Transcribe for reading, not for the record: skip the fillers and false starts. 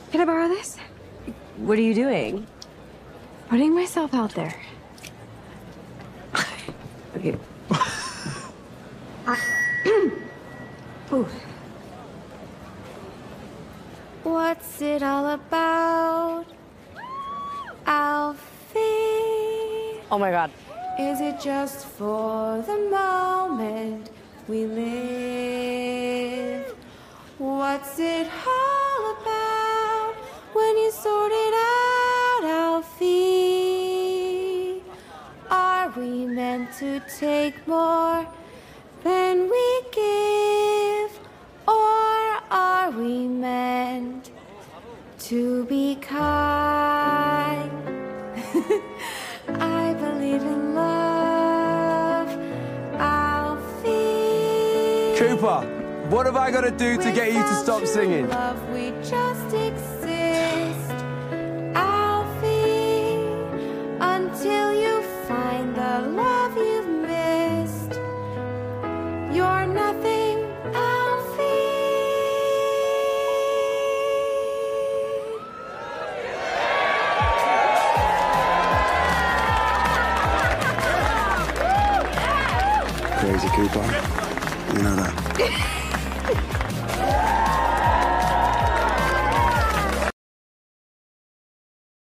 Can I borrow this? What are you doing? Putting myself out there. Okay. Ooh. What's it all about, Alfie? Oh my God. Is it just for the moment we live? What's it all about when you sort it out, Alfie? Are we meant to take more than we give? Or are we meant to be kind? I believe in love, Alfie. Cooper, what have I got to do to get you to stop singing? Love, we just exist, Alfie, until you find the love you've missed. You're nothing, Alfie. Crazy Cooper. You know that.